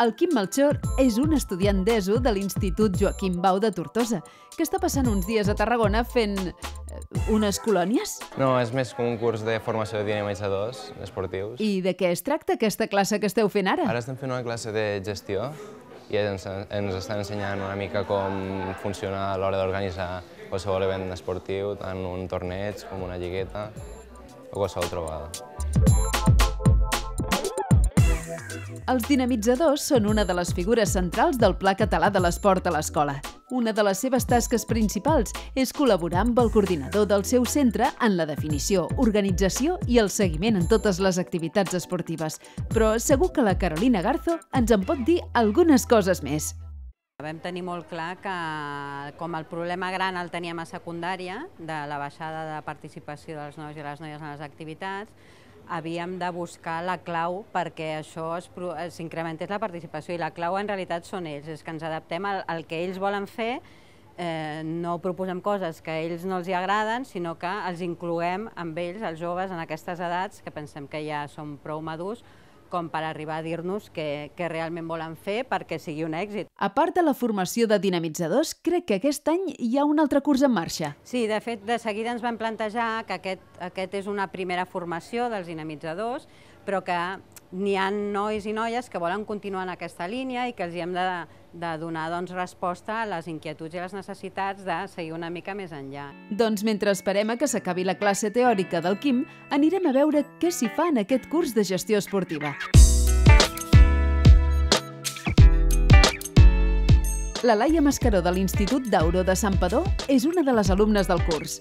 El Quim Melchor és un estudiant d'ESO de l'Institut Joaquim Bau de Tortosa, que està passant uns dies a Tarragona fent unes colònies. No, és més com un curs de formació de dinamitzadors esportius. I de què es tracta aquesta classe que esteu fent ara? Ara estem fent una classe de gestió i ens estan ensenyant una mica com funciona a l'hora d'organitzar qualsevol event esportiu, tant un torneig com una lligueta o qualsevol trobada. Els dinamitzadors són una de les figures centrals del Pla Català de l'Esport a l'escola. Una de les seves tasques principals és col·laborar amb el coordinador del seu centre en la definició, organització i el seguiment en totes les activitats esportives. Però segur que la Carolina Garzo ens en pot dir algunes coses més. Vam tenir molt clar que, com el problema gran el teníem a secundària, de la baixada de participació dels nois i les noies en les activitats, havíem de buscar la clau perquè això s'incrementés la participació, i la clau en realitat són ells, és que ens adaptem al que ells volen fer, no proposem coses que a ells no els agraden, sinó que els incloem amb ells, els joves, en aquestes edats, que pensem que ja són prou madurs, com per arribar a dir-nos què realment volen fer perquè sigui un èxit. A part de la formació de dinamitzadors, crec que aquest any hi ha un altre curs en marxa. Sí, de fet, de seguida ens vam plantejar que aquest és una primera formació dels dinamitzadors, però que n'hi ha nois i noies que volen continuar en aquesta línia i que els hem de donar resposta a les inquietuds i les necessitats de seguir una mica més enllà. Doncs mentre esperem a que s'acabi la classe teòrica del Quim, anirem a veure què s'hi fa en aquest curs de gestió esportiva. La Laia Mascaró de l'Institut d'Auro de Santpedor és una de les alumnes del curs.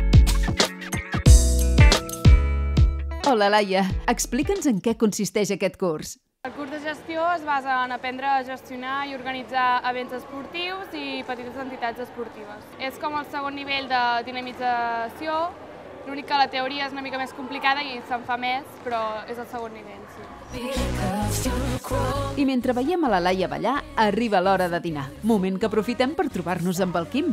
Hola, Laia. Explica'ns en què consisteix aquest curs. El curs de gestió es basa en aprendre a gestionar i organitzar events esportius i petites entitats esportives. És com el segon nivell de dinamització, l'únic que la teoria és una mica més complicada i se'n fa més, però és el segon nivell, sí. I mentre veiem a la Laia ballar, arriba l'hora de dinar. Moment que aprofitem per trobar-nos amb el Quim.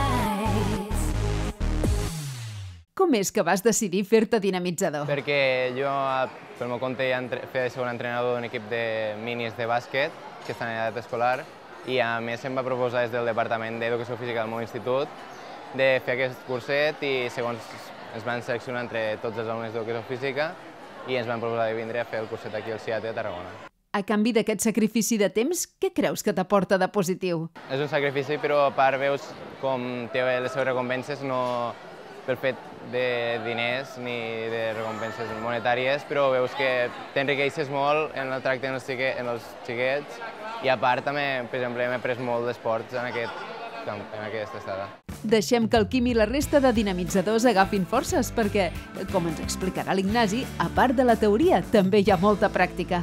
Com és que vas decidir fer-te dinamitzador? Perquè jo, pel meu compte, ja feia de segon entrenador d'un equip de minis de bàsquet, que estan en edat escolar, i a més em va proposar des del Departament d'Educació Física del meu institut de fer aquest curset, i segons ens van seleccionar entre tots els alumnes d'Educació Física i ens van proposar de vindre a fer el curset aquí al CIAT de Tarragona. A canvi d'aquest sacrifici de temps, què creus que t'aporta de positiu? És un sacrifici, però a part veus com té les seves recompenses, no pel fet de diners ni de recompenses monetàries, però veus que t'enriqueixes molt en el tracte amb els xiquets, i a part també, per exemple, hem après molt d'esports en aquesta estada. Deixem que el Quim i la resta de dinamitzadors agafin forces perquè, com ens explicarà l'Ignasi, a part de la teoria, també hi ha molta pràctica.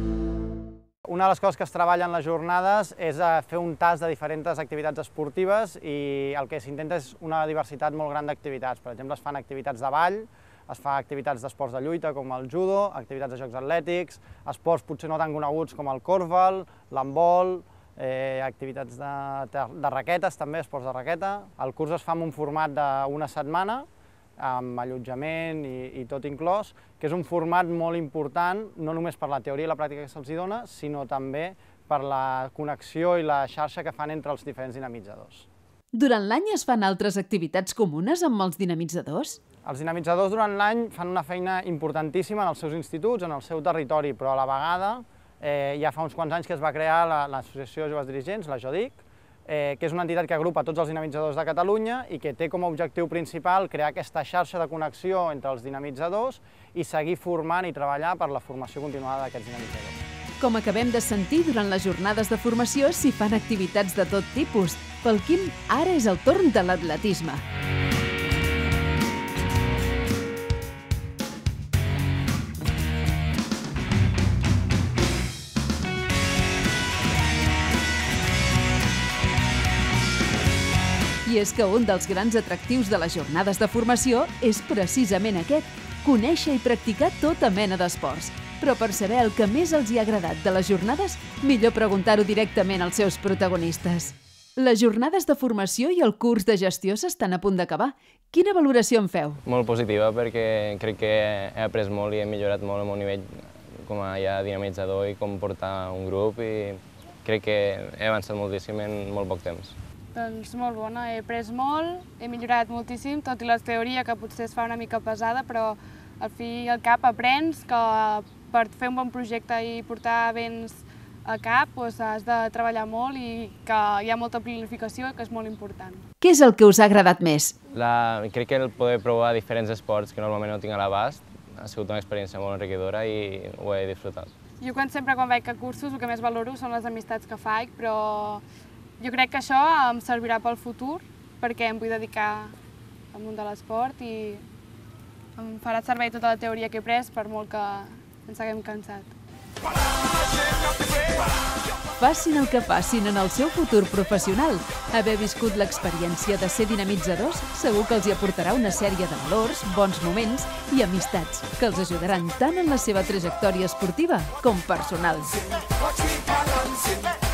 Una de les coses que es treballa en les jornades és fer un tast de diferents activitats esportives, i el que s'intenta és una diversitat molt gran d'activitats. Per exemple, es fan activitats de ball, es fan activitats d'esports de lluita com el judo, activitats de jocs atlètics, esports potser no tan coneguts com el korfball, l'handbol, activitats de raquetes també, esports de raqueta. El curs es fa en un format d'una setmana, amb allotjament i tot inclòs, que és un format molt important, no només per la teoria i la pràctica que se'ls dona, sinó també per la connexió i la xarxa que fan entre els diferents dinamitzadors. Durant l'any es fan altres activitats comunes amb els dinamitzadors? Els dinamitzadors durant l'any fan una feina importantíssima en els seus instituts, en el seu territori, però a la vegada ja fa uns quants anys que es va crear l'Associació de Joves Dirigents, la JODIC, que és una entitat que agrupa tots els dinamitzadors de Catalunya i que té com a objectiu principal crear aquesta xarxa de connexió entre els dinamitzadors i seguir formant i treballar per la formació continuada d'aquests dinamitzadors. Com acabem de sentir, durant les jornades de formació s'hi fan activitats de tot tipus. Pel Quim, ara és el torn de l'atletisme. I és que un dels grans atractius de les jornades de formació és precisament aquest, conèixer i practicar tota mena d'esports. Però per saber el que més els hi ha agradat de les jornades, millor preguntar-ho directament als seus protagonistes. Les jornades de formació i el curs de gestió s'estan a punt d'acabar. Quina valoració en feu? Molt positiva, perquè crec que he après molt i he millorat molt el meu nivell com a ja dinamitzador i com portar un grup, i crec que he avançat moltíssim en molt poc temps. Doncs molt bona, he après molt, he millorat moltíssim, tot i la teoria que potser es fa una mica pesada, però al fi i al cap aprens que per fer un bon projecte i portar béns a cap has de treballar molt i que hi ha molta planificació, que és molt important. Què és el que us ha agradat més? Crec que el poder provar diferents esports que normalment no tinc a l'abast ha sigut una experiència molt enriquidora i ho he disfrutat. Jo sempre quan vaig a cursos el que més valoro són les amistats que faig, però jo crec que això em servirà pel futur perquè em vull dedicar al món de l'esport i em farà servei tota la teoria que he après per molt que ens haguem cansat. Facin el que facin en el seu futur professional. Haver viscut l'experiència de ser dinamitzadors segur que els hi aportarà una sèrie de valors, bons moments i amistats que els ajudaran tant en la seva trajectòria esportiva com personal.